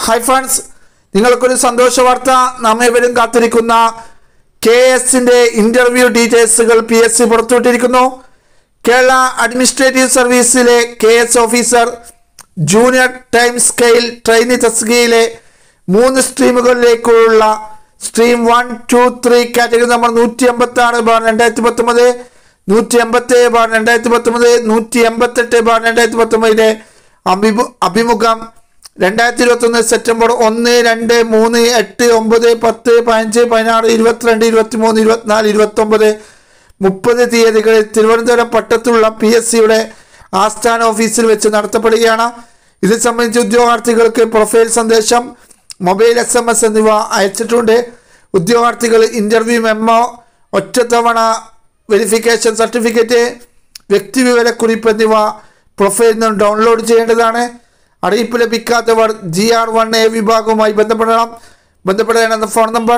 Hi friends, നിങ്ങൾക്കൊരു സന്തോഷ വാർത്ത. നമ്മേവരും കാത്തിരിക്കുന്ന KASന്റെ ഇന്റർവ്യൂ ഡീറ്റെയിൽസുകൾ PSC പുറത്തുവിട്ടിരിക്കുന്നു. കേരള അഡ്മിനിസ്ട്രേറ്റീവ് സർവീസിലെ KAS officer junior time scale trainee തസ്തികയിലെ 3 സ്ട്രീമുകളിലേക്കുള്ള സ്ട്രീം 1, 2, 3 കാറ്റഗറി നമ്പർ 156/2019, 187/2019, 188/2019 അഭിമുഖം 2021 സെപ്റ്റംബർ 1, 2, 3, 8, 9, 10, 15, 16, 22, 23, 24, 29, 30 തീയതികളിൽ തിരുവനന്തപുരം പട്ടത്തുള്ള PSCയുടെ ആസ്ഥാന ഓഫീസിൽ വെച്ച് നടത്തപ്പെടുകയാണ്. ഇത് സംബന്ധിച്ച് ഉദ്യോഗാർത്ഥികൾക്ക് പ്രൊഫൈൽ സന്ദേശം, മൊബൈൽ SMS എന്നിവ അയച്ചിട്ടുണ്ട്. ഉദ്യോഗാർത്ഥികൾ ഇന്റർവ്യൂ മെമ്മോ, ഒറ്റത്തവണ വെരിഫിക്കേഷൻ സർട്ടിഫിക്കറ്റ്, വ്യക്തിവിവരക്കുറിപ്പ് എന്നിവ പ്രൊഫൈലിൽ നിന്ന് ഡൗൺലോഡ് ചെയ്യേണ്ടതാണ്. അറിയിപ്പ് ലഭിക്കാത്തവർ GR1A വിഭാഗവുമായി ബന്ധപ്പെടേണ്ട ഫോൺ നമ്പർ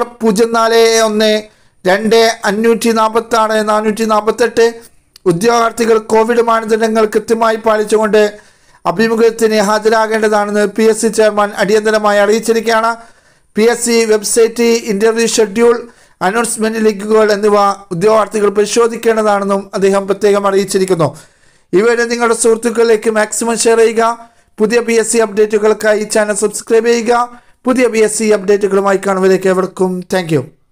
0412-546-448. ഉദ്യോഗാർത്ഥികൾ കോവിഡ് മാനദണ്ഡങ്ങൾ കൃത്യമായി പാലിച്ചുകൊണ്ട് അഭിമുഖത്തിന് ഹാജരാകേണ്ടതാണെന്ന് PSC ചെയർമാൻ അടിയന്തരമായി അറിയിച്ചിരിക്കുകയാണ്. PSC website, interview schedule, announcement ലിങ്കുകൾ എന്നിവ ഉദ്യോഗാർത്ഥികൾ പരിശോധിക്കേണ്ടതാണെന്നും അദ്ദേഹം പ്രത്യേകം അറിയിച്ചിരിക്കുന്നു. ഇവരെ നിങ്ങളുടെ സുഹൃത്തുക്കളിലേക്ക് മാക്സിമം ഷെയർ ചെയ്യുക. പുതിയ PSC അപ്ഡേറ്റുകൾക്കായി ചാനൽ സബ്സ്ക്രൈബ് ചെയ്യുക. പുതിയ PSC അപ്ഡേറ്റുകളുമായി കാണുന്നവരേക്ക് എവർക്കും താങ്ക് യു.